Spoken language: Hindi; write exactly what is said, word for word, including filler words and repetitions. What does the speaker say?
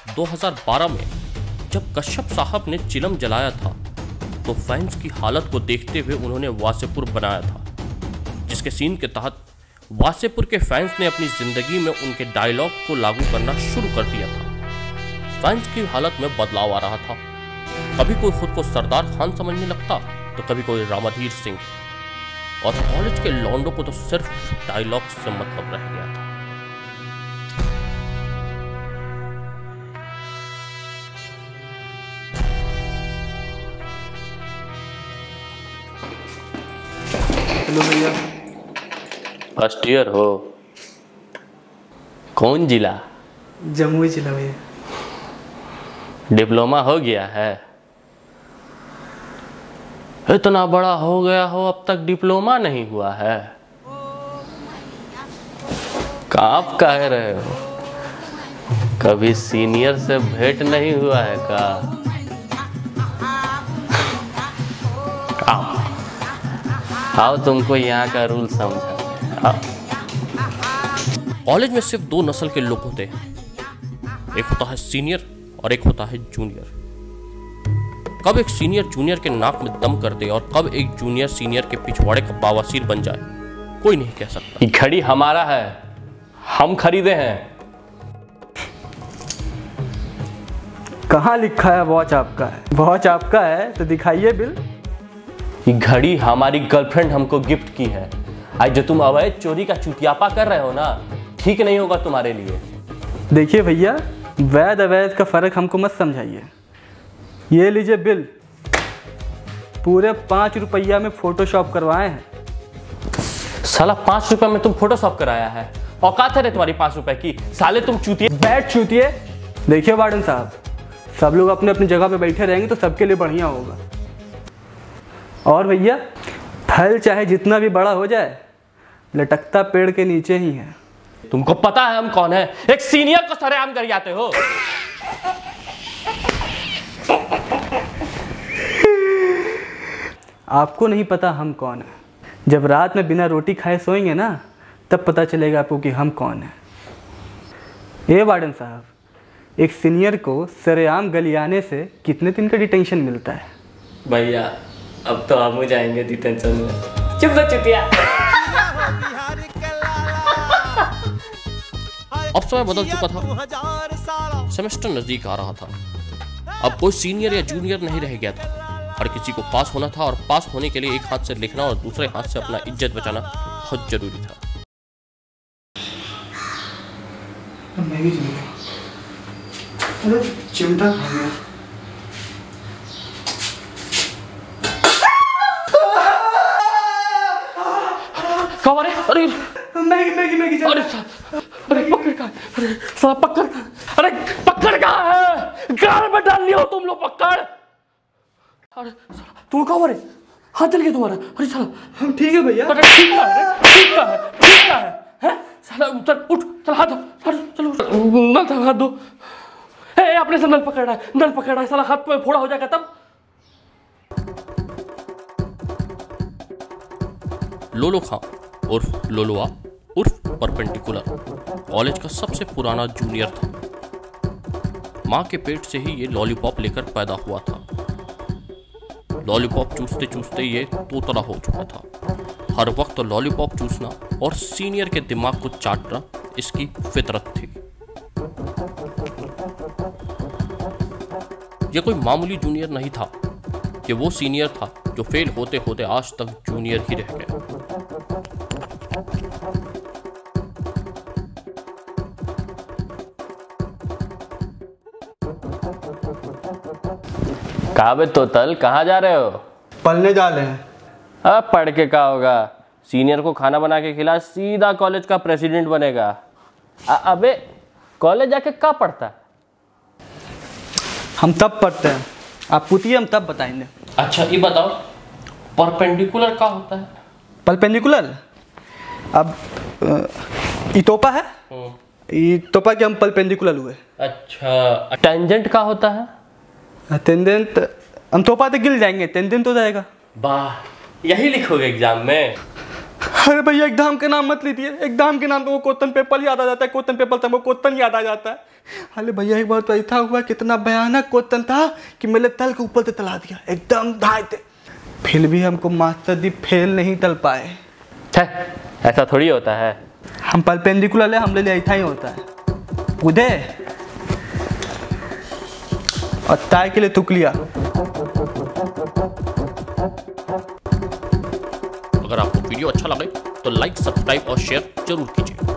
दो हज़ार बारह में जब कश्यप साहब ने चिलम जलाया था तो फैंस की हालत को देखते हुए उन्होंने वासेपुर बनाया था, जिसके सीन के तहत वासेपुर के फैंस ने अपनी जिंदगी में उनके डायलॉग को लागू करना शुरू कर दिया था। फैंस की हालत में बदलाव आ रहा था। कभी कोई खुद को सरदार खान समझने लगता तो कभी कोई रामाधीर सिंह, और कॉलेज के लौंडों को तो सिर्फ डायलॉग से मतलब रह गया था। हेलो भैया। फर्स्ट ईयर हो? कौन जिला? जमुई जिला भैया। डिप्लोमा हो गया है? इतना बड़ा हो गया हो अब तक डिप्लोमा नहीं हुआ है? कहाँ कह रहे हो? कभी सीनियर से भेंट नहीं हुआ है का? आओ आओ, तुमको यहाँ का रूल समझा। कॉलेज में सिर्फ दो नस्ल के लोग होते हैं, एक होता है सीनियर और एक होता है जूनियर। कब एक सीनियर जूनियर के नाक में दम कर दे और कब एक जूनियर सीनियर के पिछवाड़े का बावासीर बन जाए, कोई नहीं कह सकता। ये घड़ी हमारा है, हम खरीदे हैं। कहाँ लिखा है वॉच आपका है? वॉच आपका है तो दिखाइए बिल। ये घड़ी हमारी गर्लफ्रेंड हमको गिफ्ट की है। आज जो तुम अवैध चोरी का चुटियापा कर रहे हो ना, ठीक नहीं होगा तुम्हारे लिए। देखिए भैया, वैध अवैध का फर्क हमको मत समझाइए। ये लीजिए बिल, पूरे पाँच रुपया में फोटोशॉप करवाए हैं। साला पाँच रुपए में तुम फोटोशॉप कराया है? औकात है रे तुम्हारी पाँच रुपए की? साले तुम चूतिए। बैठ चूतिए। देखिए वार्डन साहब, सब लोग अपने अपनी जगह पे बैठे रहेंगे तो सबके लिए बढ़िया होगा। और भैया, फल चाहे जितना भी बड़ा हो जाए, लटकता पेड़ के नीचे ही है। तुमको पता है हम कौन है? एक सीनियर को सरेआम कर जाते हो। आपको नहीं पता हम कौन है। जब रात में बिना रोटी खाए सोएंगे ना, तब पता चलेगा आपको कि हम कौन है। ये वार्डन साहब, एक सीनियर को सरेआम गलियाने से कितने दिन का डिटेंशन मिलता है? भैया अब तो हम जाएंगे डिटेंशन में। चुप ना चुतिया। अब समय बदल चुका था, सेमेस्टर नजदीक आ रहा था। अब कोई सीनियर या जूनियर नहीं रह गया था। हर किसी को पास होना था, और पास होने के लिए एक हाथ से लिखना और दूसरे हाथ से अपना इज्जत बचाना बहुत जरूरी था। मैं भी अरे चिमटा खा गया। कब? अरे अरे मैगी मैगी मैगी अरे अरे पकड़ का, अरे साला पकड़ का, अरे पकड़ का है, गाल में डाल लिया हो तुम लोग पकड़। अरे साला तू कब? अरे हाथ जल गया तुम्हारा? अरे साला हम ठीक है भैया। अरे ठीक है, ठीक है, ठीक है, हैं? साला उतर, उठ, चल हाथ धो, चलो नल से हाथ धो। ए अपने से नल पकड़ रहा है, नल पकड़ रहा है, साला हाथ पे फोड़ा हो जाएगा तब। लोलो खां उर्फ लोलुआ उर्फ परपेंडिकुलर कॉलेज का सबसे पुराना जूनियर था। माँ के पेट से ही ये लॉलीपॉप लेकर पैदा हुआ था। लॉलीपॉप चूसते चूसते ये तोतला हो चुका था। हर वक्त लॉलीपॉप चूसना और सीनियर के दिमाग को चाटना इसकी फितरत थी। ये कोई मामूली जूनियर नहीं था, ये वो सीनियर था जो फेल होते होते आज तक जूनियर ही रह गया। कहाँ बे तोतल, कहाँ जा रहे हो? पढ़ने जा रहे हैं। अब पढ़ के क्या होगा? सीनियर को खाना बना के खिला, सीधा कॉलेज का प्रेसिडेंट बनेगा। अबे कॉलेज जाके क्या पढ़ता है? हम तब पढ़ते हैं, आप पूछिए हम तब बताएंगे। अच्छा ये बताओ, परपेंडिकुलर क्या होता है? परपेंडिकुलर अब इतोपा है, इतोपा के हम परपेंडिकुलर हुए। अच्छा टेंजेंट क्या होता है? टेंजेंट हम तोपा तो गिल जाएंगे, टेंजेंट तो जाएगा। वाह, यही लिखोगे एग्जाम में? अरे भैया एग्जाम के नाम मत लीजिए, एग्जाम के नाम तो वो क्वेश्चन पेपर याद आ जाता है, क्वेश्चन पेपर तो वो क्वेश्चन याद आ जाता है। अरे भैया एक बार तो ऐसा हुआ, कितना भयानक क्वेश्चन था कि मेरे तल के ऊपर से तला दिया, एकदम धायते। फिर भी हमको मास्टर जी फेल नहीं तल पाए। ऐसा थोड़ी होता है। हम परपेंडिकुलर है, हमरे लिए ऐसा ही होता है। उदय और ताय के लिए तुकलिया। अगर आपको वीडियो अच्छा लगे तो लाइक, सब्सक्राइब और शेयर जरूर कीजिए।